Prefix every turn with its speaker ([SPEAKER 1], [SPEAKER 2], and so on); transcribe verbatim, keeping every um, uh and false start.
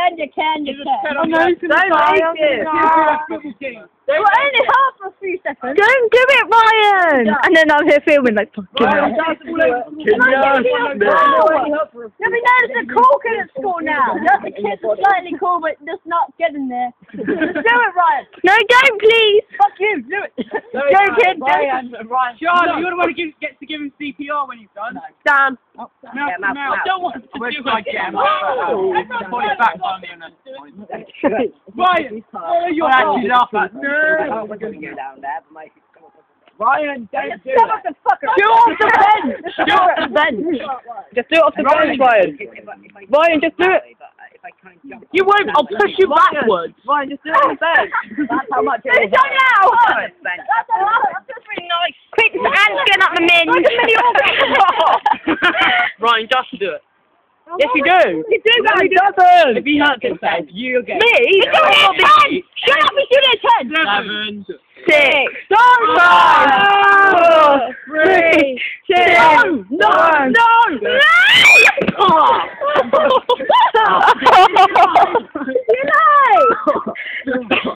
[SPEAKER 1] can, you can, you can.
[SPEAKER 2] Oh, no, don't make it.
[SPEAKER 1] We're only half for a few seconds.
[SPEAKER 2] Don't do it, Ryan! And then I'm here filming like fucking
[SPEAKER 1] Ryan,
[SPEAKER 2] hell.
[SPEAKER 1] that's yeah, we know there's a cool kid at school now. Just the kids are slightly cool, but just not getting there. Just do it, Ryan.
[SPEAKER 2] No, don't, please.
[SPEAKER 1] Fuck you, do it.
[SPEAKER 3] Go,
[SPEAKER 1] kid,
[SPEAKER 3] Ryan.
[SPEAKER 1] Ryan.
[SPEAKER 3] Charlie, you're the one who gives, gets to give him C P R when he's done.
[SPEAKER 2] Dan.
[SPEAKER 3] Oh, mouth to mouth. I don't want to do like that. Put it back on me. Ryan, what are your actually laugh at?
[SPEAKER 4] I was going to go down there, but my...
[SPEAKER 3] Ryan, don't do
[SPEAKER 1] Shut up the fucker.
[SPEAKER 2] Do it off the bench. Do it off the bench. Just do it off the bench, Ryan. Ryan, just do it.
[SPEAKER 3] You won't. I'll push you backwards.
[SPEAKER 2] Ryan, just do it on the bench.
[SPEAKER 4] That's how much it
[SPEAKER 2] It's done now.
[SPEAKER 1] That's a lot. That's really nice.
[SPEAKER 2] Quick, the hand's getting up the min.
[SPEAKER 3] Ryan, just do it.
[SPEAKER 2] Yes, you do. You do that.
[SPEAKER 3] He doesn't. If he hurts himself, you get.
[SPEAKER 2] Me?
[SPEAKER 3] You're doing
[SPEAKER 2] ten. Shut up, he's doing it ten.
[SPEAKER 3] Seven.
[SPEAKER 2] Six. Five. Four. Three. Two. One. No. No. No.